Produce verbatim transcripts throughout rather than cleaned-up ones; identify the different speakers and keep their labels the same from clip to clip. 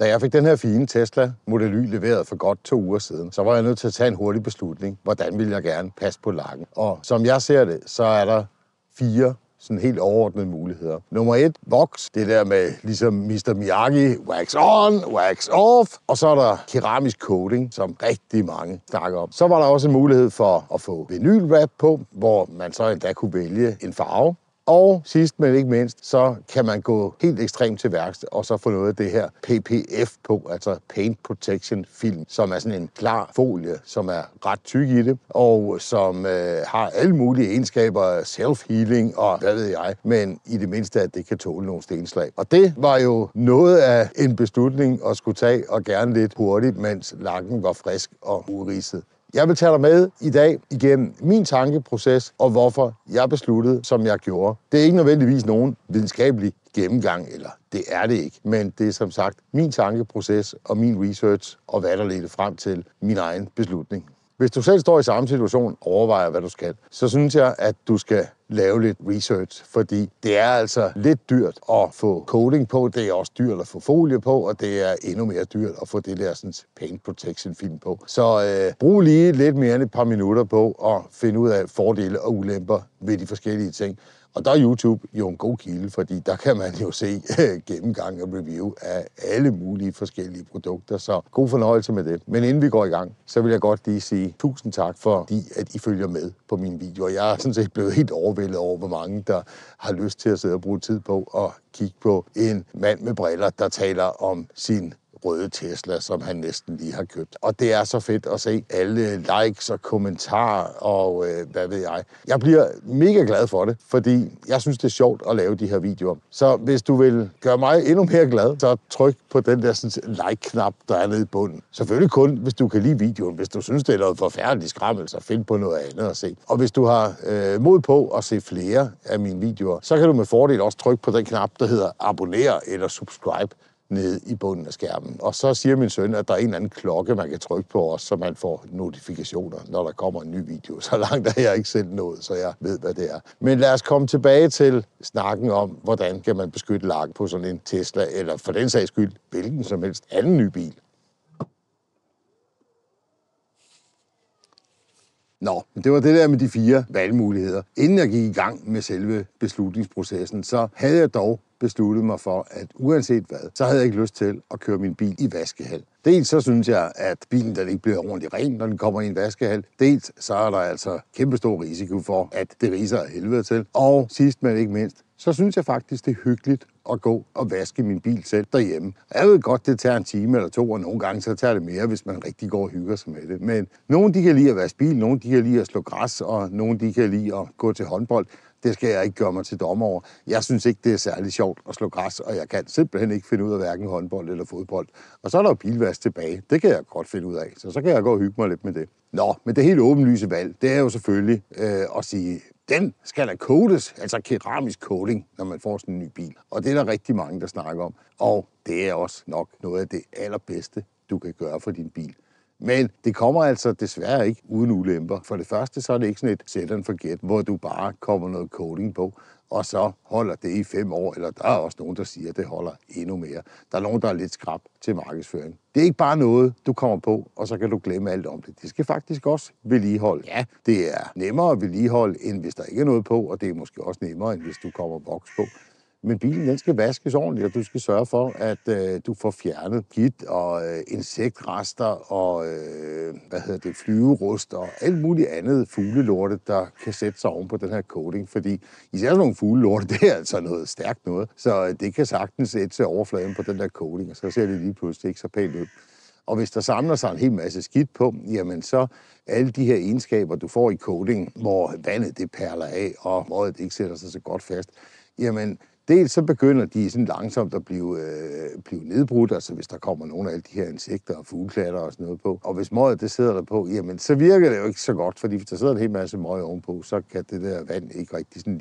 Speaker 1: Da jeg fik den her fine Tesla Model Y leveret for godt to uger siden, så var jeg nødt til at tage en hurtig beslutning. Hvordan vil jeg gerne passe på lakken? Og som jeg ser det, så er der fire sådan helt overordnede muligheder. Nummer et, voks. Det der med ligesom mister Miyagi, wax on, wax off. Og så er der keramisk coating, som rigtig mange snakker om. Så var der også en mulighed for at få vinylwrap på, hvor man så endda kunne vælge en farve. Og sidst, men ikke mindst, så kan man gå helt ekstremt til værks og så få noget af det her P P F på, altså Paint Protection Film, som er sådan en klar folie, som er ret tyk i det, og som øh, har alle mulige egenskaber, self-healing og hvad ved jeg, men i det mindste, at det kan tåle nogle stenslag. Og det var jo noget af en beslutning at skulle tage, og gerne lidt hurtigt, mens lakken var frisk og uridset. Jeg vil tage dig med i dag igennem min tankeproces, og hvorfor jeg besluttede, som jeg gjorde. Det er ikke nødvendigvis nogen videnskabelig gennemgang, eller det er det ikke, men det er som sagt min tankeproces og min research, og hvad der ledte frem til min egen beslutning. Hvis du selv står i samme situation, overvejer hvad du skal, så synes jeg, at du skal lave lidt research, fordi det er altså lidt dyrt at få coating på, det er også dyrt at få folie på, og det er endnu mere dyrt at få det der sådan, paint protection film på. Så øh, brug lige lidt mere end et par minutter på at finde ud af fordele og ulemper ved de forskellige ting. Og der er YouTube jo en god kilde, fordi der kan man jo se gennemgang og review af alle mulige forskellige produkter, så god fornøjelse med det. Men inden vi går i gang, så vil jeg godt lige sige tusind tak, fordi at I følger med på mine videoer. Jeg er sådan set blevet helt overvældet over, hvor mange der har lyst til at sidde og bruge tid på at kigge på en mand med briller, der taler om sin røde Tesla, som han næsten lige har købt. Og det er så fedt at se alle likes og kommentarer og øh, hvad ved jeg. Jeg bliver mega glad for det, fordi jeg synes, det er sjovt at lave de her videoer. Så hvis du vil gøre mig endnu mere glad, så tryk på den der sådan, like-knap, der er nede i bunden. Selvfølgelig kun, hvis du kan lide videoen. Hvis du synes, det er noget forfærdeligt skrammel, så find på noget andet at se. Og hvis du har øh, mod på at se flere af mine videoer, så kan du med fordel også trykke på den knap, der hedder abonner eller subscribe, nede i bunden af skærmen. Og så siger min søn, at der er en eller anden klokke, man kan trykke på også, så man får notifikationer, når der kommer en ny video. Så langt er jeg ikke selv nået, så jeg ved, hvad det er. Men lad os komme tilbage til snakken om, hvordan kan man beskytte lakken på sådan en Tesla, eller for den sags skyld, hvilken som helst anden ny bil. Nå, det var det der med de fire valgmuligheder. Inden jeg gik i gang med selve beslutningsprocessen, så havde jeg dog besluttet mig for, at uanset hvad, så havde jeg ikke lyst til at køre min bil i vaskehal. Dels så synes jeg, at bilen den ikke bliver ordentligt ren, når den kommer i en vaskehal. Dels så er der altså kæmpestor risiko for, at det riser af helvede til. Og sidst men ikke mindst, så synes jeg faktisk, det er hyggeligt at gå og vaske min bil selv derhjemme. Jeg ved godt, det tager en time eller to, og nogle gange så tager det mere, hvis man rigtig går og hygger sig med det. Men nogle de kan lide at vaske bil, nogle de kan lide at slå græs, og nogle de kan lide at gå til håndbold. Det skal jeg ikke gøre mig til dommer over. Jeg synes ikke, det er særlig sjovt at slå græs, og jeg kan simpelthen ikke finde ud af hverken håndbold eller fodbold. Og så er der jo bilvask tilbage. Det kan jeg godt finde ud af, så så kan jeg gå og hygge mig lidt med det. Nå, men det helt åbenlyse valg, det er jo selvfølgelig øh, at sige, den skal da coates, altså keramisk coating, når man får sådan en ny bil. Og det er der rigtig mange, der snakker om. Og det er også nok noget af det allerbedste, du kan gøre for din bil. Men det kommer altså desværre ikke uden ulemper. For det første, så er det ikke sådan et set and forget, hvor du bare kommer noget coating på, og så holder det i fem år, eller der er også nogen, der siger, at det holder endnu mere. Der er nogen, der er lidt skrap til markedsføring. Det er ikke bare noget, du kommer på, og så kan du glemme alt om det. Det skal faktisk også vedligeholde. Ja, det er nemmere at vedligeholde, end hvis der ikke er noget på, og det er måske også nemmere, end hvis du kommer voks på. Men bilen, den skal vaskes ordentligt, og du skal sørge for, at øh, du får fjernet gift og øh, insektrester og øh, hvad hedder det, flyverust og alt muligt andet fuglelorte, der kan sætte sig oven på den her coating. Fordi især sådan nogle fuglelorte, det er altså noget stærkt noget, så det kan sagtens sætte sig overfladen på den der coating, og så ser det lige pludselig ikke så pænt ud. Og hvis der samler sig en hel masse skidt på, jamen så alle de her egenskaber, du får i coating, hvor vandet det perler af, og hvor det ikke sætter sig så godt fast, jamen dels så begynder de sådan langsomt at blive, øh, blive nedbrudt, altså hvis der kommer nogle af alle de her insekter og fugleklatter og sådan noget på. Og hvis møget det sidder der på, jamen så virker det jo ikke så godt, fordi hvis der sidder en hel masse møg ovenpå, så kan det der vand ikke rigtig sådan lige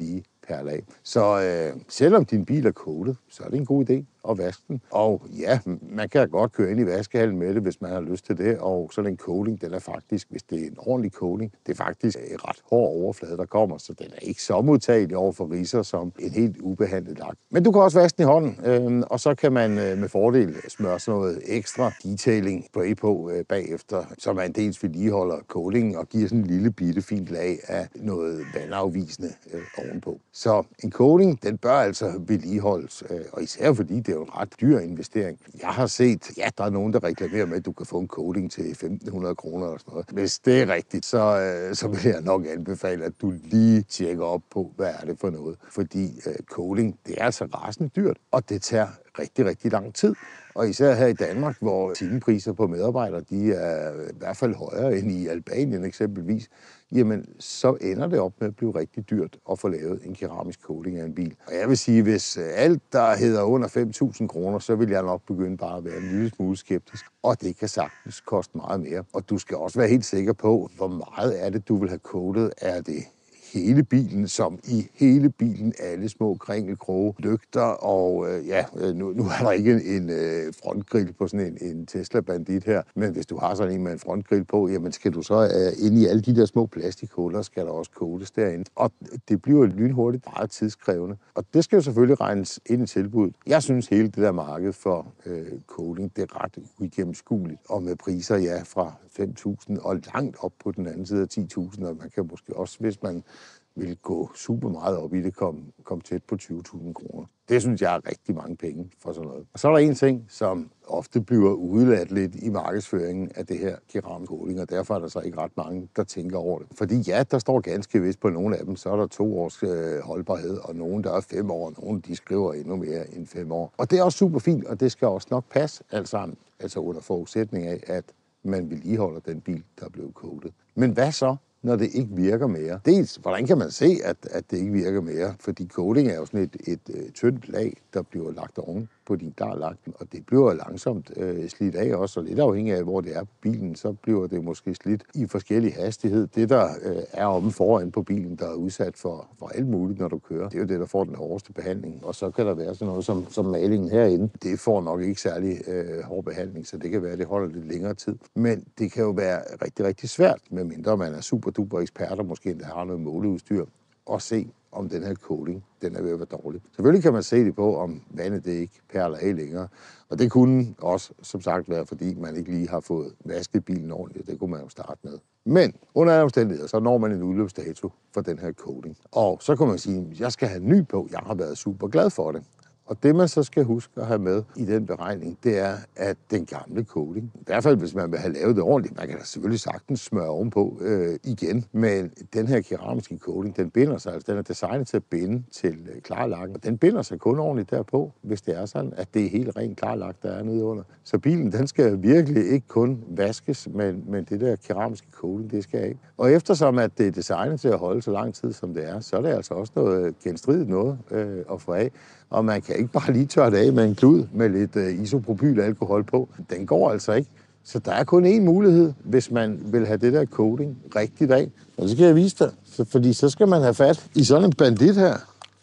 Speaker 1: perle af. Så øh, selvom din bil er coated, så er det en god idé at vaske den. Og ja, man kan godt køre ind i vaskehallen med det, hvis man har lyst til det. Og sådan en coating, den er faktisk, hvis det er en ordentlig coating, det er faktisk en ret hård overflade, der kommer, så den er ikke så modtagelig over for ridser som en helt ubehandlet lak. Men du kan også vaske den i hånden, øh, og så kan man øh, med fordel smøre sådan noget ekstra detailing spray på øh, bagefter, så man dels vedligeholder coatingen og giver sådan en lille bitte fint lag af noget vandafvisende øh, ovenpå. Så en coating, den bør altså vedligeholdes, øh, og især fordi det er jo en ret dyr investering. Jeg har set, ja, der er nogen, der reklamerer med, at du kan få en coating til femten hundrede kroner eller sådan noget. Hvis det er rigtigt, så, øh, så vil jeg nok anbefale, at du lige tjekker op på, hvad er det for noget. Fordi øh, coating, det er altså rasende dyrt, og det tager rigtig, rigtig lang tid. Og især her i Danmark, hvor timepriser på medarbejdere, de er i hvert fald højere end i Albanien eksempelvis, jamen så ender det op med at blive rigtig dyrt at få lavet en keramisk coating af en bil. Og jeg vil sige, hvis alt, der hedder under fem tusind kroner, så vil jeg nok begynde bare at være en lille smule skeptisk. Og det kan sagtens koste meget mere. Og du skal også være helt sikker på, hvor meget er det, du vil have coatet. Er det hele bilen, som i hele bilen, alle små kringelkroge, lygter, og øh, ja, nu, nu er der ikke en, en øh, frontgrill på sådan en, en Tesla Bandit her, men hvis du har sådan en med en frontgrill på, jamen skal du så øh, ind i alle de der små plastikhuller, skal der også kodes derinde. Og det bliver lynhurtigt meget tidskrævende. Og det skal jo selvfølgelig regnes ind i tilbuddet. Jeg synes hele det der marked for øh, coating, det er ret uigennemskueligt, og med priser, ja, fra fem tusind og langt op på den anden side af ti tusind, og man kan måske også, hvis man vil gå super meget op i det, komme kom tæt på tyve tusind kroner. Det synes jeg er rigtig mange penge for sådan noget. Og så er der en ting, som ofte bliver udeladt lidt i markedsføringen af det her keramisk coating, og derfor er der så ikke ret mange, der tænker over det. Fordi ja, der står ganske vist på nogle af dem, så er der to års øh, holdbarhed, og nogen, der er fem år, og nogen, de skriver endnu mere end fem år. Og det er også super fint, og det skal også nok passe alt sammen, altså under forudsætning af, at man vedligeholder den bil, der er blevet coatet. Men hvad så, når det ikke virker mere? Dels, hvordan kan man se, at, at det ikke virker mere? Fordi coating er jo sådan et, et, et tyndt lag, der bliver lagt oven på din klarlagt, og det bliver langsomt øh, slidt af også, og lidt afhængig af, hvor det er på bilen, så bliver det måske slidt i forskellig hastighed. Det, der øh, er omme foran på bilen, der er udsat for, for alt muligt, når du kører, det er jo det, der får den hårdeste behandling. Og så kan der være sådan noget som, som malingen herinde. Det får nok ikke særlig øh, hård behandling, så det kan være, at det holder lidt længere tid. Men det kan jo være rigtig, rigtig svært, medmindre man er super duper ekspert, og måske endda har noget måleudstyr, og se, om den her coating, den er ved at være dårlig. Selvfølgelig kan man se det på, om vandet det ikke perler af længere. Og det kunne også, som sagt, være, fordi man ikke lige har fået vasket bilen ordentligt. Det kunne man jo starte med. Men under alle omstændigheder, så når man en udløbsdato for den her coating. Og så kan man sige, at jeg skal have ny på. Jeg har været super glad for det. Og det, man så skal huske at have med i den beregning, det er, at den gamle coating, i hvert fald hvis man vil have lavet det ordentligt, man kan da selvfølgelig sagtens smøre ovenpå øh, igen, men den her keramiske coating, den binder sig, altså den er designet til at binde til øh, klarlakken, og den binder sig kun ordentligt derpå, hvis det er sådan, at det er helt rent klarlak, der er nede under. Så bilen, den skal virkelig ikke kun vaskes, men, men det der keramiske coating, det skal af. Og eftersom at det er designet til at holde så lang tid, som det er, så er det altså også noget genstridigt noget øh, at få af. Og man kan ikke bare lige tørre det af med en klud med lidt uh, isopropylalkohol på. Den går altså ikke. Så der er kun én mulighed, hvis man vil have det der coating rigtigt af. Og det skal jeg vise dig, så, fordi så skal man have fat i sådan en Bandit her.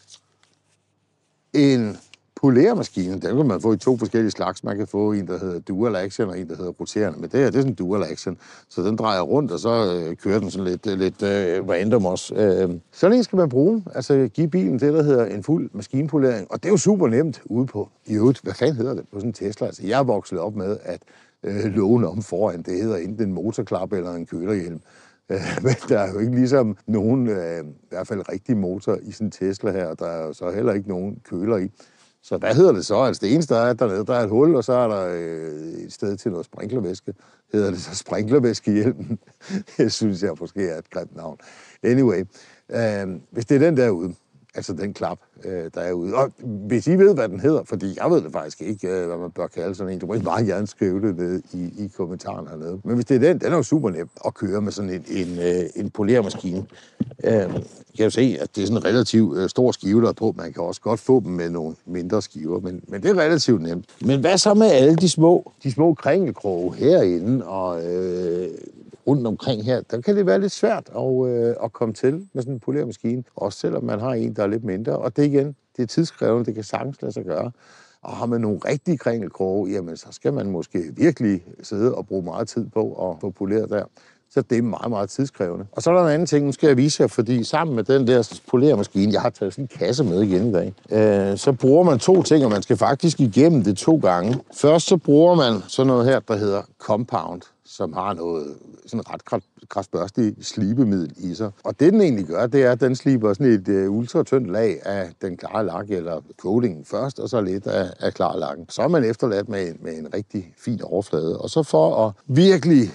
Speaker 1: En poleremaskine, den kan man få i to forskellige slags. Man kan få en, der hedder dual action, og en, der hedder roterende. Men det her, det er sådan en dual action. Så den drejer rundt, og så øh, kører den sådan lidt, lidt øh, random også. Øh, sådan en skal man bruge. Altså give bilen det, der hedder en fuld maskinpolering. Og det er jo super nemt ude på. I øvrigt, hvad fanden hedder det på sådan en Tesla? Altså jeg er vokset op med, at øh, lågen om foran, det hedder enten en motorklap eller en kølerhjelm. Men der er jo ikke ligesom nogen, øh, i hvert fald rigtig motor i sådan en Tesla her, og der er jo så heller ikke nogen køler i. Så hvad hedder det så? Altså det eneste, der er dernede, der er et hul, og så er der øh, et sted til noget sprinklervæske. Hedder det så sprinklervæskehjelmen? Det synes jeg måske er et grimt navn. Anyway, øh, hvis det er den derude, altså den klap, øh, der er ude. Og hvis I ved, hvad den hedder, fordi jeg ved det faktisk ikke, øh, hvad man bør kalde sådan en, du må ikke meget gerne skrive det ned i, i kommentaren hernede. Men hvis det er den, den er jo super nem at køre med sådan en, en, øh, en poleremaskine. Øh, jeg kan jo se, at det er sådan en relativt øh, stor skive, der er på. Man kan også godt få dem med nogle mindre skiver, men, men det er relativt nemt. Men hvad så med alle de små, de små kringelkroge herinde og øh, rundt omkring her, der kan det være lidt svært at, øh, at komme til med sådan en poleremaskine, også selvom man har en, der er lidt mindre. Og det igen, det er tidskrævende, det kan sagtens lade sig gøre. Og har man nogle rigtige kringelkroge, jamen så skal man måske virkelig sidde og bruge meget tid på at få poleret der. Så det er meget, meget tidskrævende. Og så er der en anden ting, nu skal jeg vise jer, fordi sammen med den der poleremaskine, jeg har taget sådan en kasse med igen i dag, øh, så bruger man to ting, og man skal faktisk igennem det to gange. Først så bruger man sådan noget her, der hedder Compound, som har noget sådan ret kraftigt slibemiddel i sig. Og det, den egentlig gør, det er, at den sliber sådan et uh, ultratyndt lag af den klare lak, eller coatingen først, og så lidt af, af klar lakken. Så er man efterladt med, med en rigtig fin overflade. Og så for at virkelig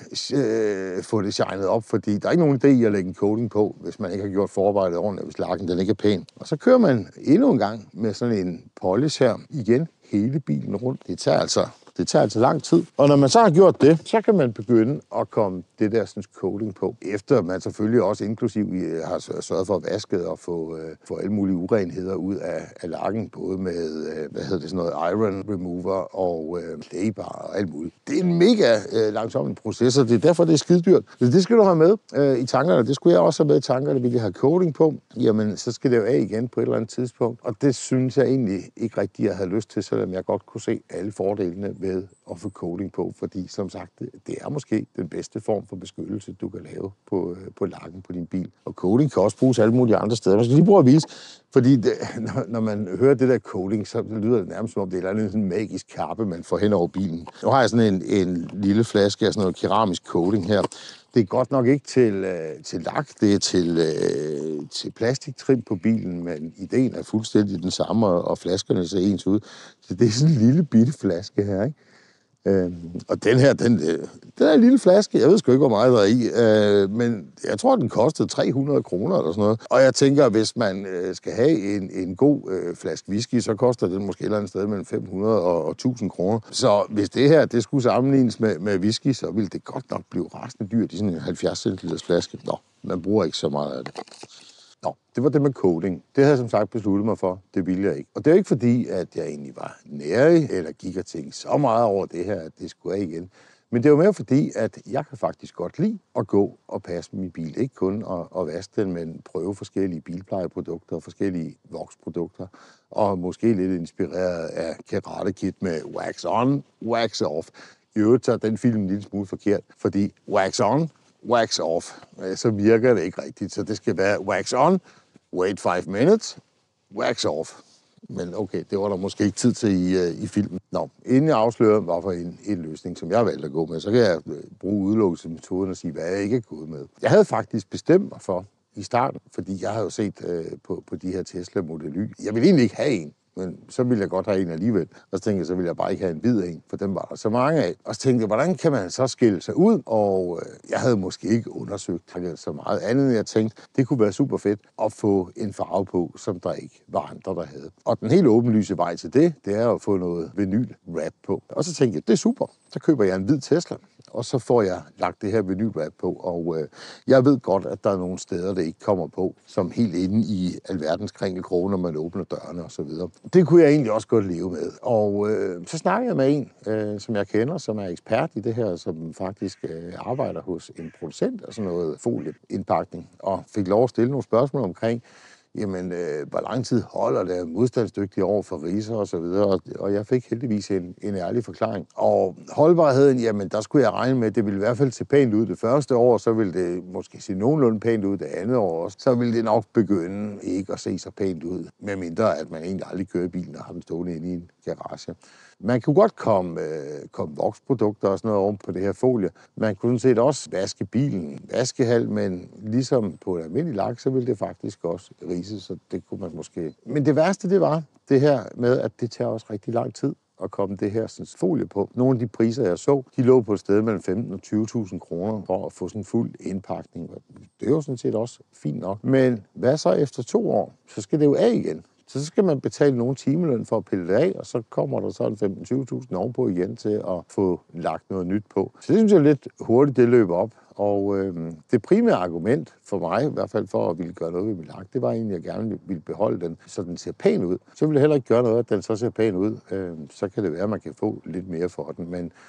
Speaker 1: øh, få det shinet op, fordi der er ikke nogen idé i at lægge en coating på, hvis man ikke har gjort forarbejdet ordentligt, hvis lakken den ikke er pæn. Og så kører man endnu en gang med sådan en polish her, igen hele bilen rundt. Det tager altså Det tager altså lang tid. Og når man så har gjort det, så kan man begynde at komme det der sådan, coating på. Efter man selvfølgelig også inklusiv har sørget for at vaske og få, øh, få alle mulige urenheder ud af, af lakken, både med, øh, hvad hedder det, sådan noget iron remover og øh, claybar og alt muligt. Det er en mega øh, langsommelig proces, og det er derfor, det er skidedyrt. Så det skal du have med øh, i tankerne. Det skulle jeg også have med i tankerne, vil jeg have coating på. Jamen, så skal det jo af igen på et eller andet tidspunkt. Og det synes jeg egentlig ikke rigtigt, jeg havde lyst til, selvom jeg godt kunne se alle fordelene ved at få coating på, fordi som sagt, det er måske den bedste form for beskyttelse, du kan lave på, på lakken på din bil. Og coating kan også bruges alle mulige andre steder. Man skal lige prøve at vise, fordi det, når, når man hører det der coating, så lyder det nærmest som om, det er en sådan magisk kappe, man får hen over bilen. Nu har jeg sådan en, en lille flaske af sådan noget keramisk coating her. Det er godt nok ikke til, øh, til lak, det er til, øh, til plastiktrim på bilen, men ideen er fuldstændig den samme, og flaskerne ser ens ud. Så det er sådan en lille bitte flaske her, ikke? Øhm, og den her, den, den er en lille flaske. Jeg ved sgu ikke, hvor meget der er i, øh, men jeg tror, den kostede tre hundrede kroner eller sådan noget. Og jeg tænker, hvis man øh, skal have en, en god øh, flaske whisky, så koster den måske et eller andet sted mellem fem hundrede og tusind kroner. Så hvis det her, det skulle sammenlignes med, med whisky, så ville det godt nok blive rasende dyrt i sådan en halvfjerds centiliters flaske. Nå, man bruger ikke så meget af det. Nå, det var det med coating. Det havde jeg som sagt besluttet mig for. Det ville jeg ikke. Og det er ikke fordi, at jeg egentlig var nærig, eller gik og tænkte så meget over det her, at det skulle jeg igen. Men det var mere fordi, at jeg kan faktisk godt lide at gå og passe min bil. Ikke kun at, at vaske den, men prøve forskellige bilplejeprodukter og forskellige voksprodukter. Og måske lidt inspireret af Karate Kid med wax on, wax off. I øvrigt tager den film en lille smule forkert, fordi wax on, wax off, så virker det ikke rigtigt. Så det skal være wax on, wait five minutes, wax off. Men okay, det var der måske ikke tid til i, i filmen. Nå, inden jeg afslører, hvad for en, en løsning, som jeg valgte at gå med, så kan jeg bruge udelukkelsesmetoden og sige, hvad jeg ikke er gået med. Jeg havde faktisk bestemt mig for i starten, fordi jeg havde jo set øh, på, på de her Tesla Model Y. Jeg ville egentlig ikke have en. Men så ville jeg godt have en alligevel. Og så tænkte jeg, så ville jeg bare ikke have en hvid en, for dem var der så mange af. Og så tænkte jeg, hvordan kan man så skille sig ud? Og øh, jeg havde måske ikke undersøgt så meget andet, end jeg tænkte, det kunne være super fedt at få en farve på, som der ikke var andre, der havde. Og den helt åbenlyse vej til det, det er at få noget vinyl wrap på. Og så tænkte jeg, det er super. Så køber jeg en hvid Tesla, og så får jeg lagt det her vinyl wrap på. Og øh, jeg ved godt, at der er nogle steder, der ikke kommer på, som helt inde i alverdens kringelkroge, når man åbner dørene og så videre. Det kunne jeg egentlig også godt leve med. Og øh, så snakkede jeg med en, øh, som jeg kender, som er ekspert i det her, som faktisk øh, arbejder hos en producent af sådan noget folieindpakning, og fik lov at stille nogle spørgsmål omkring, jamen, øh, hvor lang tid holder det modstandsdygtigt over for riser og så videre, og, og jeg fik heldigvis en, en ærlig forklaring. Og holdbarheden, jamen, der skulle jeg regne med, at det ville i hvert fald se pænt ud det første år, så ville det måske se nogenlunde pænt ud det andet år også. Så ville det nok begynde ikke at se så pænt ud, medmindre at man egentlig aldrig kører bilen og har den stående inde i en garage. Man kunne godt komme, øh, komme voksprodukter og sådan noget oven på det her folie. Man kunne sådan set også vaske bilen, vaskehal, men ligesom på et almindeligt lak, så ville det faktisk også rise, så det kunne man måske. Men det værste, det var det her med, at det tager også rigtig lang tid at komme det her sådan, folie på. Nogle af de priser, jeg så, de lå på et sted mellem femten og tyve tusind kroner for at få sådan en fuld indpakning. Det er jo sådan set også fint nok. Men hvad så efter to år? Så skal det jo af igen. Så skal man betale nogle timeløn for at pille det af, og så kommer der så femten til tyve tusind ovenpå igen til at få lagt noget nyt på. Så det synes jeg lidt hurtigt, det løber op. Og øh, det primære argument for mig, i hvert fald for at ville gøre noget ved min lak, det var egentlig, at jeg gerne ville beholde den, så den ser pæn ud. Så ville jeg heller ikke gøre noget, at den så ser pæn ud. Øh, så kan det være, at man kan få lidt mere for den, men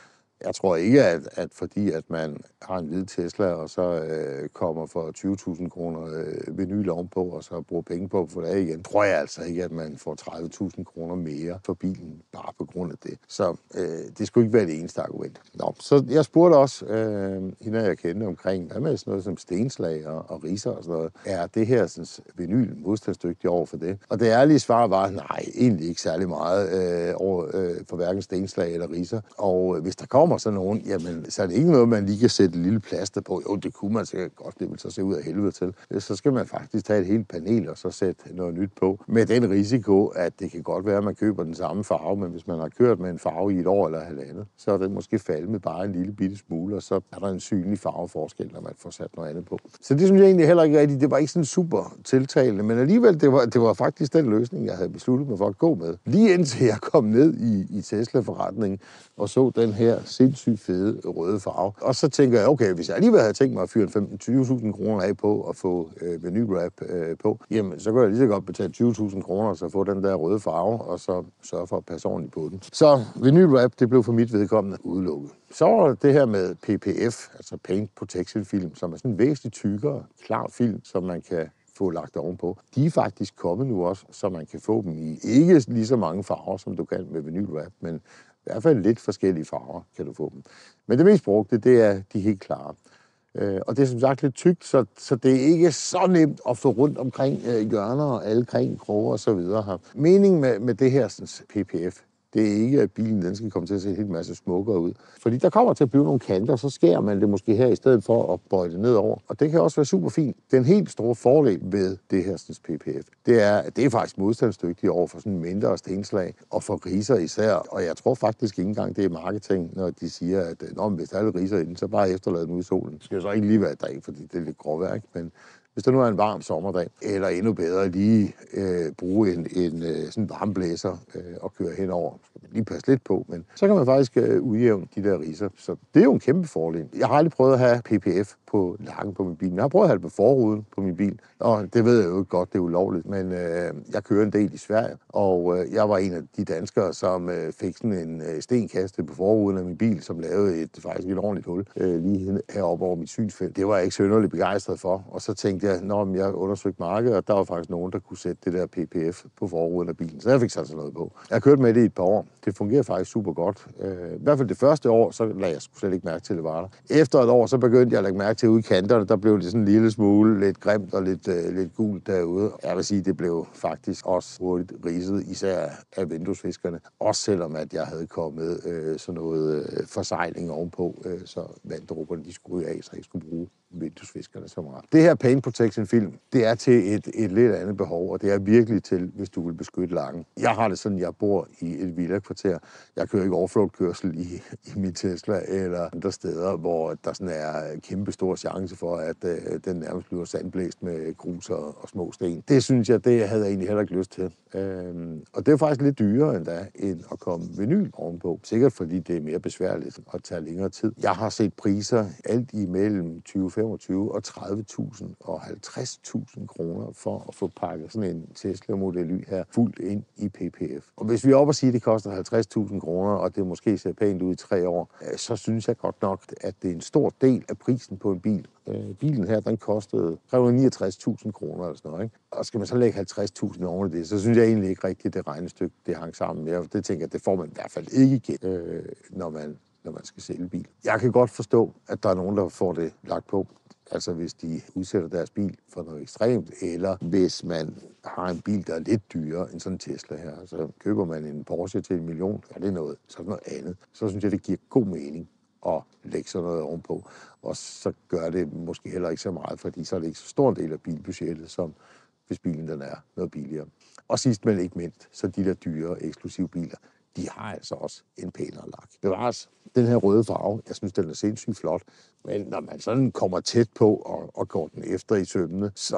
Speaker 1: Jeg tror ikke, at, at fordi at man har en hvid Tesla, og så øh, kommer for tyve tusind kroner øh, vinyl ovenpå, og så bruger penge på at få det af igen, tror jeg altså ikke, at man får tredive tusind kroner mere for bilen, bare på grund af det. Så øh, det skulle ikke være det eneste argument. Nå, så jeg spurgte også øh, hende, jeg kendte omkring, hvad med sådan noget som stenslag og, og riser og sådan noget. Er det her sådan, vinyl modstandsdygtig over for det? Og det ærlige svar var, nej, egentlig ikke særlig meget øh, over øh, for hverken stenslag eller riser. Og hvis der kommer sådan nogen, jamen, så er det ikke noget, man lige kan sætte et lille plaster på. Jo, det kunne man sikkert godt, det vil så se ud af helvede til. Så skal man faktisk tage et helt panel og så sætte noget nyt på. Med den risiko, at det kan godt være, at man køber den samme farve, men hvis man har kørt med en farve i et år eller halvandet, så er den måske faldet med bare en lille bitte smule, og så er der en synlig farveforskel, når man får sat noget andet på. Så det synes jeg egentlig heller ikke rigtigt. Det var ikke sådan super tiltalende, men alligevel, det var, det var faktisk den løsning, jeg havde besluttet mig for at gå med. Lige indtil jeg kom ned i, i Tesla-forretningen og så den her sindssygt fede røde farve. Og så tænker jeg, okay, hvis jeg alligevel havde tænkt mig at fyre femten til tyve tusind kroner af på og få øh, vinylwrap øh, på, jamen så kunne jeg lige så godt betale tyve tusind kroner og så få den der røde farve, og så sørge for at passe ordentligt på den. Så vinylwrap, det blev for mit vedkommende udelukket. Så var det her med P P F, altså Paint Protection Film, som er sådan en væsentligt tykkere, klar film, som man kan få lagt ovenpå. De er faktisk kommet nu også, så man kan få dem i ikke lige så mange farver, som du kan med vinylwrap, men i hvert fald lidt forskellige farver kan du få dem. Men det mest brugte, det er de helt klare. Øh, og det er som sagt lidt tykt, så, så det er ikke så nemt at få rundt omkring øh, hjørner og alle kring kroge og så videre her. Meningen med, med det her sådan, P P F, det er ikke, at bilen den skal komme til at se en hel masse smukkere ud. Fordi der kommer til at blive nogle kanter, så skærer man det måske her i stedet for at bøje det nedover. Og det kan også være super fint. Den helt store fordel ved det her sådan, P P F, det er, at det er faktisk modstandsdygtigt over for sådan mindre stenslag og for riser især. Og jeg tror faktisk ikke engang, det er marketing, når de siger, at Nå, hvis der er alle riser inden, så bare efterlade dem ud i solen. Det skal jo så ikke lige være dag, fordi det er lidt gråværk, men hvis der nu er en varm sommerdag, eller endnu bedre lige øh, bruge en, en øh, sådan varmblæser øh, og køre henover, lige passe lidt på, men så kan man faktisk øh, udjævne de der riser. Så det er jo en kæmpe fordel. Jeg har aldrig prøvet at have P P F på lakken på min bil. Jeg har prøvet at have det på forruden på min bil, og det ved jeg jo ikke godt, det er ulovligt, men øh, jeg kører en del i Sverige, og øh, jeg var en af de danskere, som øh, fik sådan en øh, stenkaste på forruden af min bil, som lavede et faktisk et ordentligt hul øh, lige heroppe over mit synsfelt. Det var jeg ikke synderligt begejstret for, og så tænkte jeg, når jeg undersøgte markedet, og der var faktisk nogen, der kunne sætte det der P P F på forruden af bilen, så jeg fik sat sådan noget på. Jeg har kørt med det i et par år. Det fungerer faktisk super godt. Øh, I hvert fald det første år, så lagde jeg sgu slet ikke mærke til, at det var der. Efter et år, så begyndte jeg at lægge mærke til ude i kanterne, der blev det sådan en lille smule lidt grimt og lidt, øh, lidt gult derude. Jeg vil sige, det blev faktisk også hurtigt ridset, især af vinduesviskerne. Også selvom at jeg havde kommet øh, sådan noget øh, forsejling ovenpå, øh, så vanddråberne de skulle af, så jeg ikke skulle bruge vinduesviskerne så meget. Det her Paint Protection Film, det er til et, et lidt andet behov, og det er virkelig til, hvis du vil beskytte lakken. Jeg har det sådan, jeg bor i et villa-kvarter. Jeg kører ikke offroad-kørsel i, i min Tesla eller andre steder, hvor der sådan er kæmpe stor chance for, at øh, den nærmest bliver sandblæst med grus og, og små sten. Det synes jeg, det havde jeg egentlig heller ikke lyst til. Øhm, og det er faktisk lidt dyrere endda, end at komme vinyl ovenpå. Sikkert fordi det er mere besværligt og tager længere tid. Jeg har set priser alt imellem tyve femogtyve og tredive tusind og halvtreds tusind kroner for at få pakket sådan en Tesla Model Y her fuldt ind i P P F. Og hvis vi er oppe og siger, at det koster halvtreds tusind kroner, og det måske ser pænt ud i tre år, så synes jeg godt nok, at det er en stor del af prisen på en bil. Bilen her, den kostede tre hundrede og niogtres tusind kroner eller sådan noget, ikke? Og skal man så lægge halvtreds tusind oven i det, så synes jeg egentlig ikke rigtigt, det regnestykke, det hang sammen med. Det tænker jeg, det får man i hvert fald ikke igen, øh, når man når man skal sælge bil. Jeg kan godt forstå, at der er nogen, der får det lagt på. Altså hvis de udsætter deres bil for noget ekstremt, eller hvis man har en bil, der er lidt dyrere end sådan en Tesla her. Så køber man en Porsche til en million, er det noget, så er det noget andet. Så synes jeg, det giver god mening at lægge sådan noget ovenpå. Og så gør det måske heller ikke så meget, fordi så er det ikke så stor en del af bilbudgettet, som hvis bilen den er noget billigere. Og sidst men ikke mindst, så de der dyre, eksklusive biler, de har altså også en pænere lak. Bevares, den her røde farve, jeg synes, den er sindssygt flot, men når man sådan kommer tæt på og, og går den efter i sømmene, så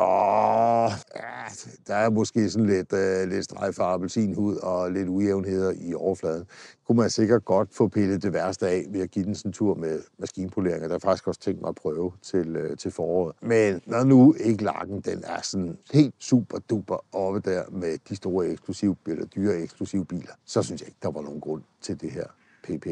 Speaker 1: ja, der er måske sådan lidt, øh, lidt streg for appelsinhud og lidt ujævnheder i overfladen. Kunne man sikkert godt få pillet det værste af ved at give den sådan en tur med maskinpoleringer. Der er faktisk også tænkt mig at prøve til, øh, til foråret. Men når nu ikke lakken, den er sådan helt super duper oppe der med de store eksklusive eller dyre eksklusive biler, så synes jeg ikke, der var nogen grund til det her P P F.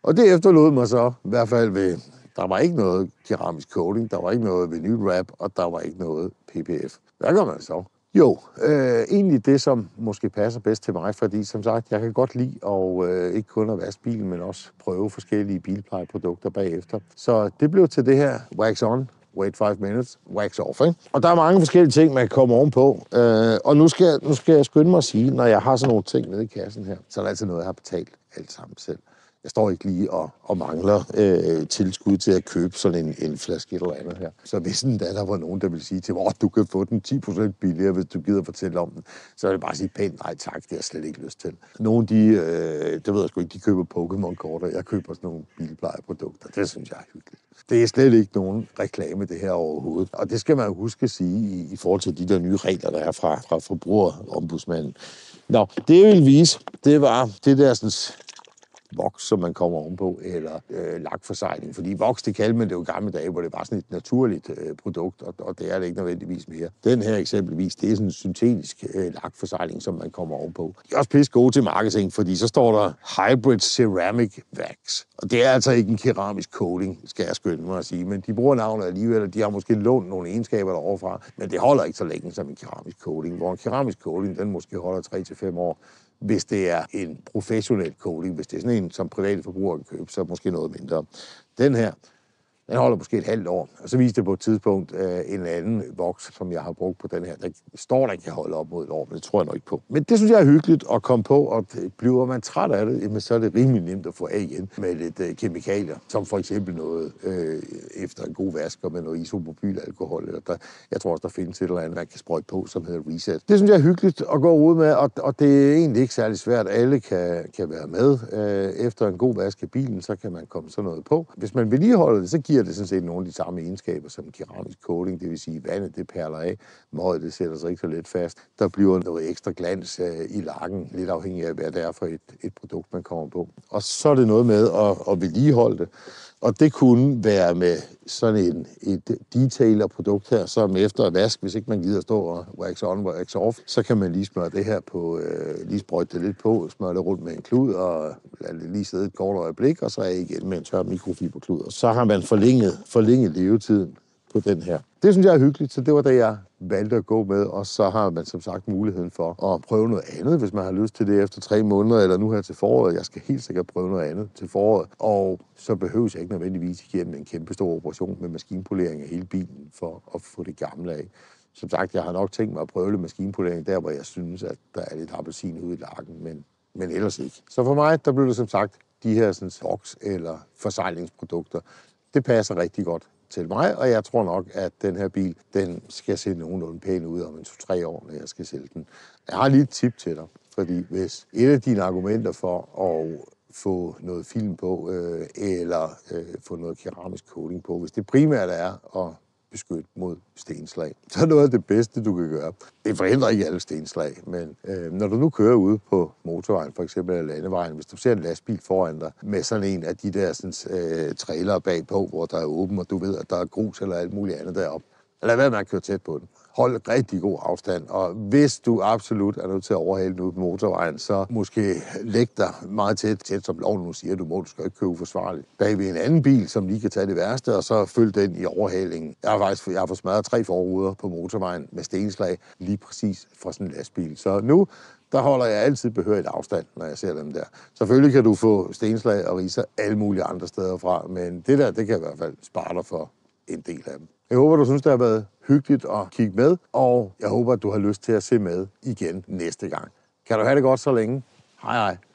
Speaker 1: Og det efterlod mig så, i hvert fald ved, der var ikke noget keramisk coating, der var ikke noget vinylwrap, og der var ikke noget P P F. Hvad gør man så? Jo, øh, egentlig det, som måske passer bedst til mig, fordi som sagt, jeg kan godt lide at øh, ikke kun at vaske bilen, men også prøve forskellige bilplejeprodukter bagefter. Så det blev til det her wax on, wait five minutes, wax off, ikke? Og der er mange forskellige ting, man kan komme ovenpå. Øh, og nu skal, nu skal jeg skynde mig at sige, når jeg har sådan nogle ting nede i kassen her, så er det altid noget, jeg har betalt alt sammen selv. Jeg står ikke lige og, og mangler øh, tilskud til at købe sådan en, en flaske eller andet her. Så hvis den da der var nogen, der vil sige til mig, at du kan få den ti procent billigere, hvis du gider fortælle om den, så vil jeg bare sige pænt nej tak, det har jeg slet ikke lyst til. Nogle de, øh, det ved jeg sgu ikke, de køber Pokémon-kort, og jeg køber sådan nogle bilplejeprodukter. Det synes jeg er hyggeligt. Det er slet ikke nogen reklame, det her overhovedet. Og det skal man huske at sige i, i forhold til de der nye regler, der er fra, fra forbrugerombudsmanden. Nå, det jeg ville vise, det var det der sådan voks, som man kommer ovenpå, eller øh, lakforsegling. Fordi voks, det kaldte man det jo gamle dage, hvor det var sådan et naturligt øh, produkt, og, og det er det ikke nødvendigvis mere. Den her eksempelvis, det er sådan en syntetisk øh, lakforsegling, som man kommer ovenpå. De er også pisse gode til marketing, fordi så står der Hybrid Ceramic Wax. Og det er altså ikke en keramisk coating, skal jeg skynde mig at sige, men de bruger navnet alligevel, og de har måske lånt nogle egenskaber deroverfra, men det holder ikke så længe som en keramisk coating, hvor en keramisk coating, den måske holder tre til fem år, hvis det er en professionel coating. Hvis det er sådan en, som private forbrugere kan købe, så måske noget mindre. Den her, den holder måske et halvt år. Og så viste det på et tidspunkt øh, en anden voks, som jeg har brugt på den her. Der står, der kan holde op mod et år, men det tror jeg nok ikke på. Men det synes jeg er hyggeligt at komme på, og bliver man træt af det, jamen, så er det rimelig nemt at få af igen med lidt øh, kemikalier, som for eksempel noget øh, efter en god vasker med noget isopropylalkohol. Eller der, jeg tror også, der findes et eller andet, man kan sprøjte på, som hedder Reset. Det synes jeg er hyggeligt at gå ud med, og, og det er egentlig ikke særlig svært. Alle kan, kan være med. Øh, efter en god vask af bilen, så kan man komme sådan noget på. Hvis man vedligeholder det, så giver det sådan set nogle af de samme egenskaber som keramisk coating, det vil sige, vandet det perler af, møget det sætter sig ikke så let fast. Der bliver noget ekstra glans øh, i lakken, lidt afhængig af, hvad det er for et, et produkt, man kommer på. Og så er det noget med at, at vedligeholde det. Og det kunne være med sådan en, et detailer-produkt her, som efter at vask, hvis ikke man gider stå og wax on, wax off, så kan man lige smøre det her på, øh, lige sprøjte det lidt på, smøre det rundt med en klud, og lade det lige sidde et kort øjeblik, og så er jeg igen med en tør mikrofiberklud. Og så har man forlænget, forlænget levetiden på den her. Det synes jeg er hyggeligt, så det var det, jeg valgte at gå med, og så har man som sagt muligheden for at prøve noget andet, hvis man har lyst til det efter tre måneder, eller nu her til foråret. Jeg skal helt sikkert prøve noget andet til foråret, og så behøves jeg ikke nødvendigvis igennem en kæmpe stor operation med maskinpolering af hele bilen for at få det gamle af. Som sagt, jeg har nok tænkt mig at prøve lidt maskinpolering der, hvor jeg synes, at der er lidt appelsin ude i lakken, men, men ellers ikke. Så for mig, der blev det som sagt de her sådan, voks- eller forsejlingsprodukter. Det passer rigtig godt til mig, og jeg tror nok, at den her bil, den skal se nogenlunde pæn ud om en to-tre år, når jeg skal sælge den. Jeg har lige et tip til dig, fordi hvis et af dine argumenter for at få noget film på, øh, eller øh, få noget keramisk coating på, hvis det primært er at beskytte mod stenslag, så er noget af det bedste, du kan gøre. Det forhindrer ikke alle stenslag, men øh, når du nu kører ude på motorvejen, for eksempel eller landevejen, hvis du ser en lastbil foran dig, med sådan en af de der sådan, øh, trailere bagpå, hvor der er åben, og du ved, at der er grus eller alt muligt andet deroppe, lad være med at køre tæt på den. Hold rigtig god afstand, og hvis du absolut er nødt til at overhale den ude på motorvejen, så måske læg dig meget tæt, tæt som loven nu siger, du må, du skal ikke køre uforsvarligt. Bag ved en anden bil, som lige kan tage det værste, og så følg den i overhalingen. Jeg har faktisk jeg har fået smadret tre forruder på motorvejen med stenslag, lige præcis fra sådan en lastbil. Så nu, der holder jeg altid behørigt afstand, når jeg ser dem der. Selvfølgelig kan du få stenslag og riser alle mulige andre steder fra, men det der, det kan i hvert fald spare dig for en del af dem. Jeg håber, du synes, det har været hyggeligt at kigge med, og jeg håber, at du har lyst til at se med igen næste gang. Kan du have det godt så længe? Hej hej.